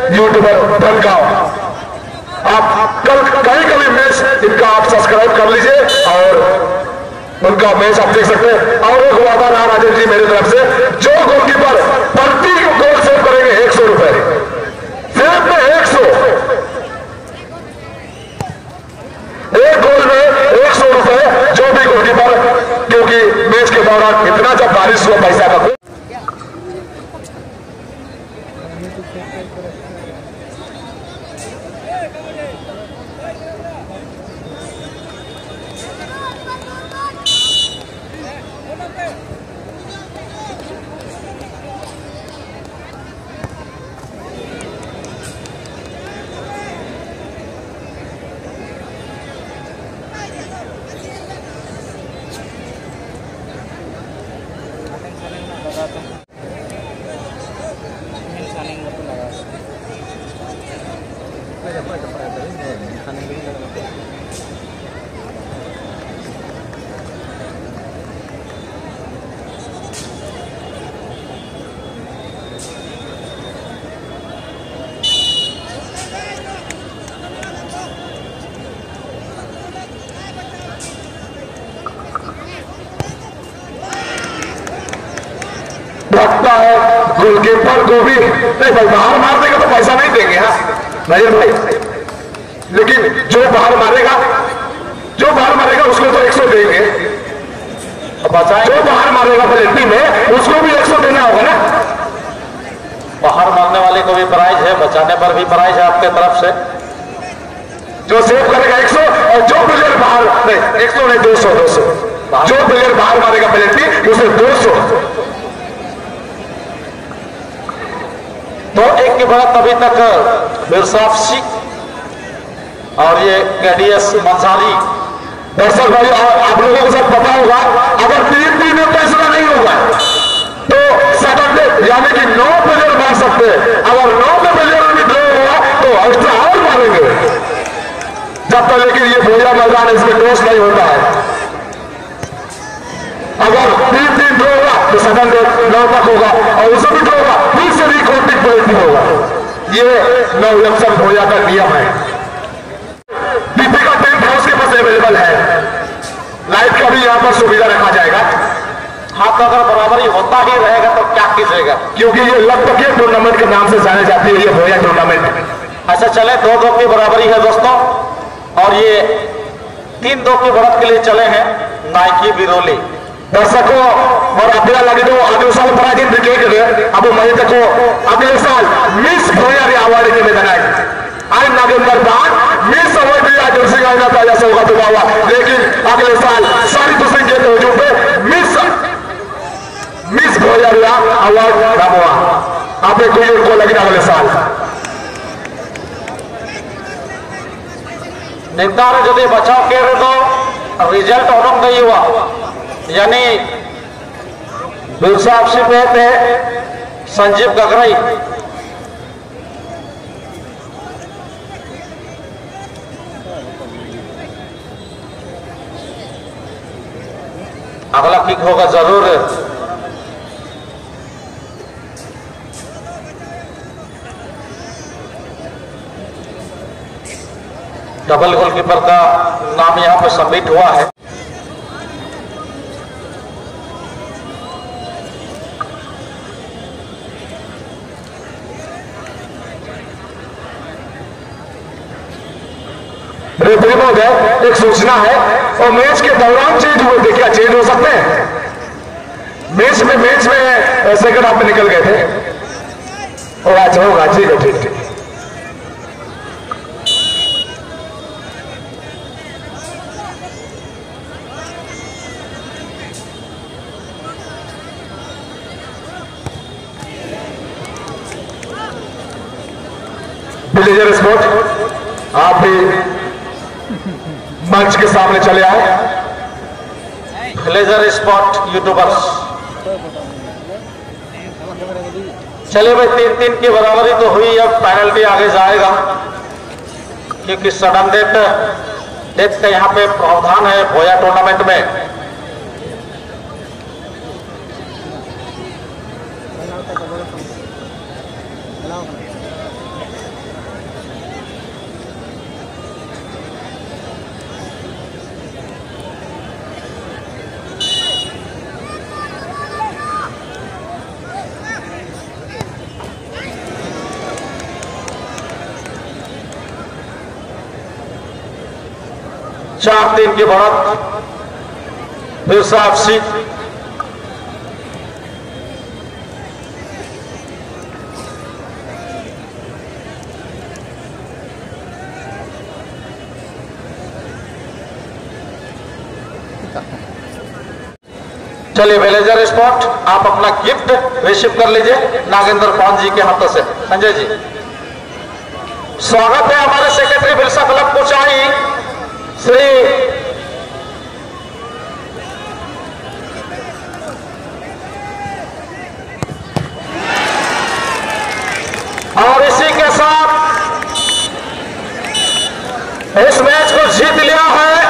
YouTuber Bangaon. आप कल कभी मैच इनका आप सब्सक्राइब कर लीजिए और उनका मैच आप देख सकते हैं। और एक वादा रहा राजेश जी मेरी तरफ से, जो गोलकीपर प्रति गोल सेव करेंगे 100 रुपए सिर्फ में 100, एक गोल में 100 रुपए जो भी गोलकीपर, क्योंकि मैच के दौरान इतना जब बारिश हुआ पैसा का लगता है गोलकीपर को भी नहीं भाई, बाहर मार देगा तो पैसा नहीं देंगे। हाँ नजर भाई, लेकिन जो बाहर मारेगा उसको तो 100 देंगे। जो बाहर मारेगा पेनल्टी में उसको भी 100 देना होगा ना। बाहर मारने वाले को भी प्राइज है, बचाने पर भी प्राइज है आपके तरफ से। जो सेव करेगा 100 और जो प्लेयर बाहर नहीं 100 नहीं 200 जो प्लेयर बाहर मारेगा पेनल्टी उसे 200। तो एक के बाद अभी तक बिरसाफसी और ये केडीएस मंसाली। दर्शक भाई आप लोगों को सब पता होगा, अगर 3-3 में फैसला नहीं होगा तो सदन में यानी कि 9 प्लेयर मार सकते हैं। अगर 9 में प्लेयर भी ड्रॉ हुआ तो एक्स्ट्रा और मारेंगे जब तक, लेकिन ये भोया मैदान इसमें टॉस नहीं होता है। अगर 3-3 ड्रॉ हुआ तो सदन में 9 तक होगा और उसे भी ड्रॉ होगा फिर से रिकॉर्डिंग पेनल्टी होगा। ये नवलक्षण भोया का नियम है। दीपिका टेंट हाउस के पास अवेलेबल है, लाइट का भी यहाँ पर सुविधा रखा जाएगा। हाँ तो अगर बराबरी होता ही रहेगा तो क्या कीजिएगा, क्योंकि ये लगभग टूर्नामेंट के नाम से जाने जाती है ये भोया टूर्नामेंट। ऐसा चले 2-2 की बराबरी है दोस्तों, और ये 3-2 की बढ़त के लिए चले हैं नाइकी बिरोली। दर्शकों और अगला लगे तो अगले साल पराजित विकेट अब महिला को अगले साल मिस भोया अवार्ड के मैदान आए आज नवंबर बाद मिस अवार्ड दिया जर्सी गायना था जैसे होगा तो हुआ, लेकिन अगले साल सारी सिंह के हजूम पे मिस भोया अवार्ड नाम हुआ। आप कोई उनको लगे अगले साल निर्धार जदि बचाव के तो रिजल्ट उडक नहीं हुआ, यानी बिरसाफसी पे संजीव गगराई अगला किक होगा जरूर। डबल गोलकीपर का नाम यहां पर सबमिट हुआ है। रेफरी महोदय एक सूचना है, और मैच के दौरान चेंज हुए थे, क्या चेंज हो सकते हैं? मैच में सेकंड हाफ में निकल गए थे। ओ अच्छा होगा, ठीक है ठीक ठीक। विलेजर स्पोर्ट आप भी मंच के सामने चले आए। विलेजर स्पोर्ट यूट्यूबर्स चलिए भाई 3-3 की बराबरी तो हुई, अब पेनल्टी आगे जाएगा क्योंकि सडन डेथ का यहाँ पे प्रावधान है भोया टूर्नामेंट में। 4-3 की बढ़त बिरसा एफसी। चलिए विलेजर स्पॉट, आप अपना गिफ्ट रिसीव कर लीजिए नागेंद्र पान जी के हाथों से। संजय जी, स्वागत है हमारे सेक्रेटरी बिरसा क्लब कोचाई श्री और इसी के साथ इस मैच को जीत लिया है